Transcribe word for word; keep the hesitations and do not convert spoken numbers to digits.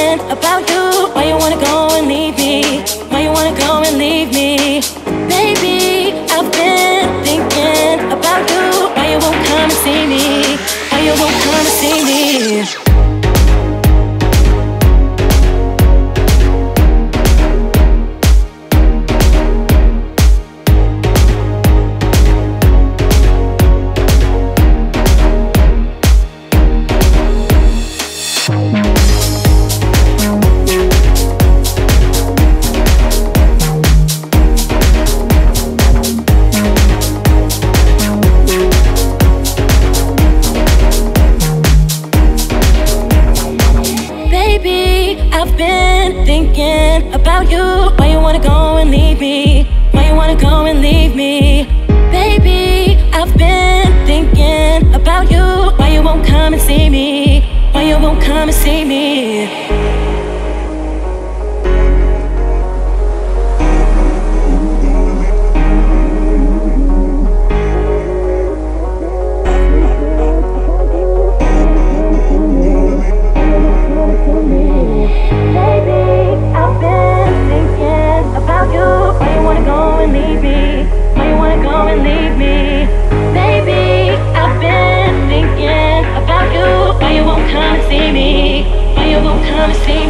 thinking about you. Why you wanna go and leave me? Why you wanna go and leave me? Baby, I've been thinking about you. Why you won't come and see me? Why you won't come and see me? I've been thinking about you. Why you wanna go and leave me? Why you wanna go and leave me? Baby, I've been thinking about you. Why you won't come and see me? Why you won't come and see me? Come see me.